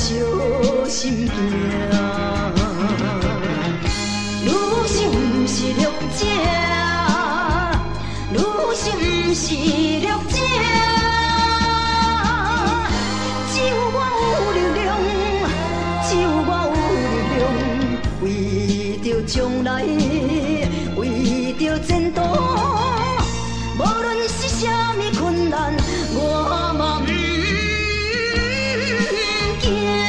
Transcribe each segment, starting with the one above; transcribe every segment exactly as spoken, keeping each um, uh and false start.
小心行。女性不是弱者，女性不是弱者，只有我有力量，只有我有力量，为着将来，为着前途，无论是啥物困难，我嘛不惊。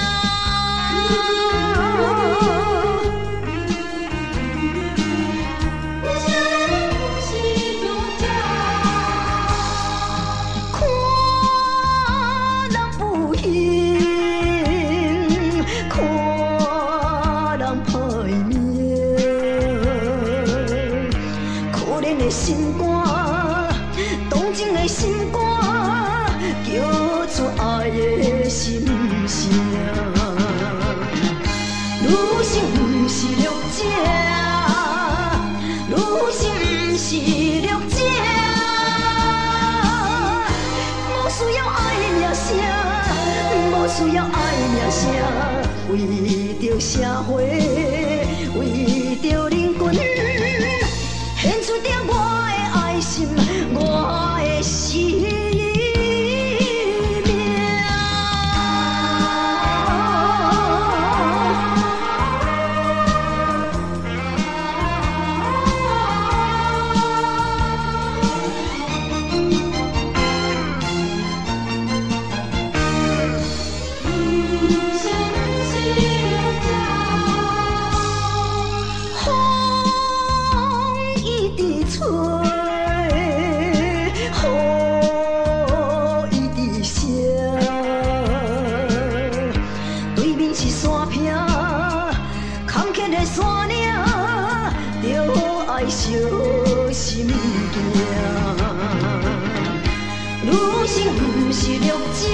心肝，动情的心肝，叫出爱的心声。女性不是弱者，女性不是弱者，无需要爱的名声，无需要爱的名声，为着社会，为着人群。献出着我的爱心，我的生命。小心行，女性不是弱者，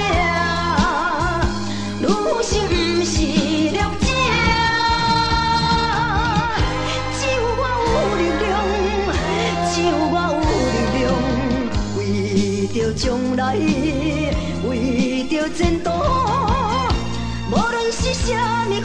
女性不是弱者，只有我有力量，只有我有力量，为着将来，为着前途，无论是啥物